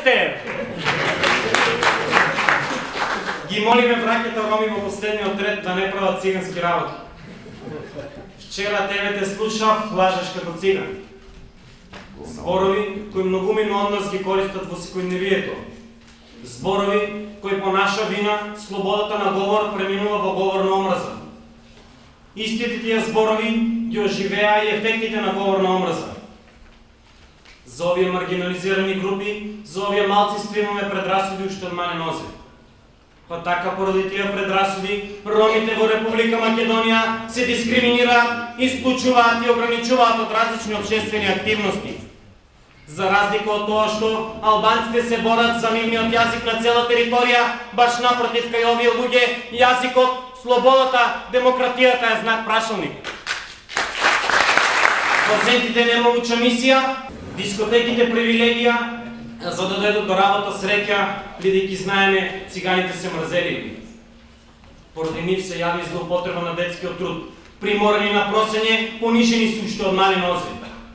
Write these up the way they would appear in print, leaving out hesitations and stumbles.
сте? Ги молиме браќата роми во последниот ред да не прават цигански работи. Вчера тебе те слушав, лажеш како циган. Зборови кои многумина од нас ги користат во секојдневието. Зборови кои по наша вина слободата на говор преминува во говор на омраза. Истите тие зборови ги оживеа и ефектите на говор на омраза. За овие маргинализирани групи, за овие малцинства имаме предрасуди уште од мане нозе. Па така поради тие предрасуди, ромите во Република Македонија се дискриминираат, исклучуваат и ограничуваат од различни општествени активности. За разлика од тоа што албанците се борат за нивниот јазик на цела територија, баш напротив кај овие луѓе јазикот, слободата, демократијата е знак прашалник. Студентите нема уча мисија, дискотеките привилегија, за да дојдат до работа среќа, бидејќи знаеме циганите се мрзеливи. Поради нив се јави злоупотреба на детскиот труд, приморани на просење, понишени се уште од мали нозе.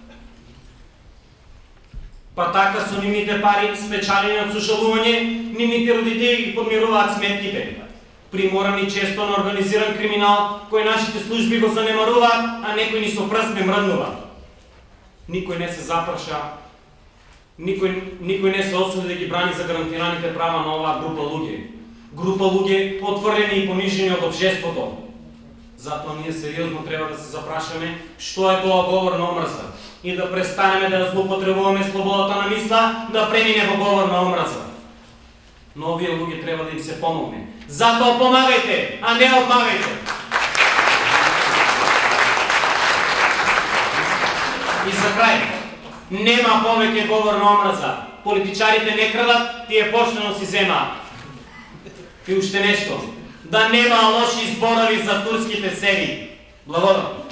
Па така со нивните пари, спечалени од сушалување, нивните родители ги подмируваат сметките. Приморани често на организиран криминал, кој нашите служби го занемаруваат, а некој ни со прст не мрднува. Никој не се запрша, никој не се осуди да ги брани за гарантираните права на оваа група луѓе. Група луѓе отврлени и понижени од општеството. Затоа ние сериозно треба да се запрашаме што е тоа говор на омраза и да престанеме да злоупотребуваме слободата на мисла, да премине во говор на омраза. Но овие луѓе треба да им се помогне. Затоа помагајте, а не одмагајте. И за крај, нема повеќе говор на омраза. Политичарите не крадат, тие поштено си земаат. И уште нешто, да нема лоши зборови за турските серии. Благодарам.